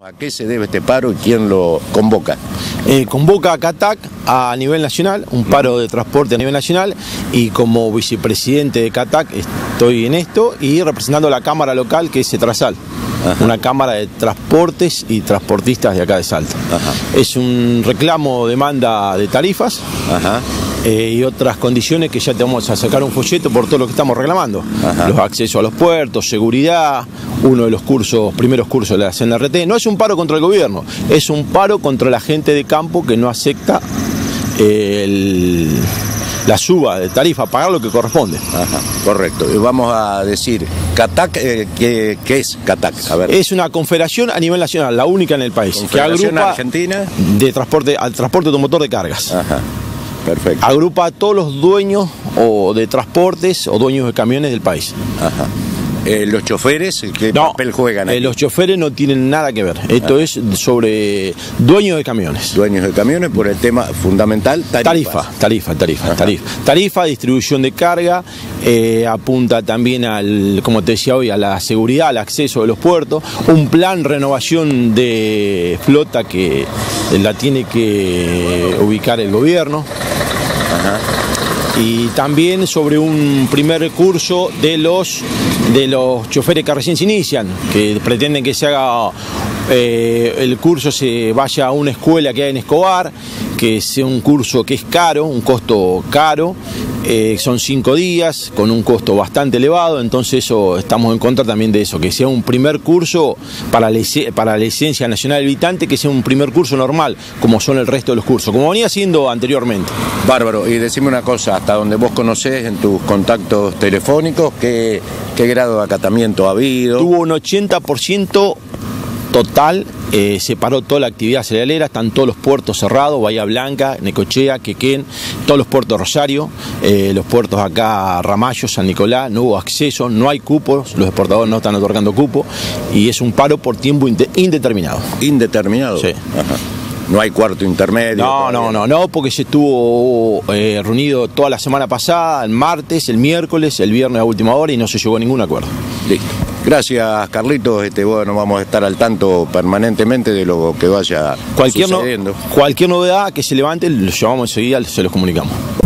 ¿A qué se debe este paro y quién lo convoca? Convoca a CATAC a nivel nacional, un paro de transporte a nivel nacional, y como vicepresidente de CATAC estoy en esto y representando a la cámara local, que es Cetrasal, una cámara de transportes y transportistas de acá de Salta. Es un reclamo, demanda de tarifas. Y otras condiciones que ya te vamos a sacar un folleto por todo lo que estamos reclamando. Los accesos a los puertos, seguridad, uno de los primeros cursos de la CNRT. No es un paro contra el gobierno, es un paro contra la gente de campo que no acepta la suba de tarifa, pagar lo que corresponde. Correcto. Y vamos a decir, CATAC, ¿qué es CATAC? A ver. Es una confederación a nivel nacional, la única en el país, que agrupa Argentina de transporte, al transporte automotor de cargas. Perfecto. Agrupa a todos los dueños o de transportes o dueños de camiones del país. ¿Los choferes qué papel juegan aquí? Los choferes no tienen nada que ver. Esto es sobre dueños de camiones. Dueños de camiones por el tema fundamental, tarifa, distribución de carga, apunta también como te decía hoy, a la seguridad, al acceso de los puertos, un plan renovación de flota que la tiene que ubicar el gobierno. Y también sobre un primer curso de los choferes que recién se inician, que pretenden que se haga el curso, se vaya a una escuela que hay en Escobar, que sea un curso que es caro, un costo caro, son 5 días con un costo bastante elevado, entonces estamos en contra también de eso, que sea un primer curso para la licencia nacional habilitante, que sea un primer curso normal, como son el resto de los cursos, como venía siendo anteriormente. Bárbaro, y decime una cosa, hasta donde vos conocés en tus contactos telefónicos, ¿qué grado de acatamiento ha habido? Tuvo un 80% total, se paró toda la actividad cerealera, están todos los puertos cerrados, Bahía Blanca, Necochea, Quequén, todos los puertos de Rosario, los puertos acá, Ramallo, San Nicolás, no hubo acceso, no hay cupos, los exportadores no están otorgando cupo, y es un paro por tiempo indeterminado. ¿Indeterminado? Sí. ¿No hay cuarto intermedio? No, porque se estuvo reunido toda la semana pasada, el martes, el miércoles, el viernes a última hora, y no se llegó a ningún acuerdo. Listo. Gracias, Carlitos. Bueno, vamos a estar al tanto permanentemente de lo que vaya sucediendo. Cualquier novedad que se levante, lo llamamos enseguida, se los comunicamos.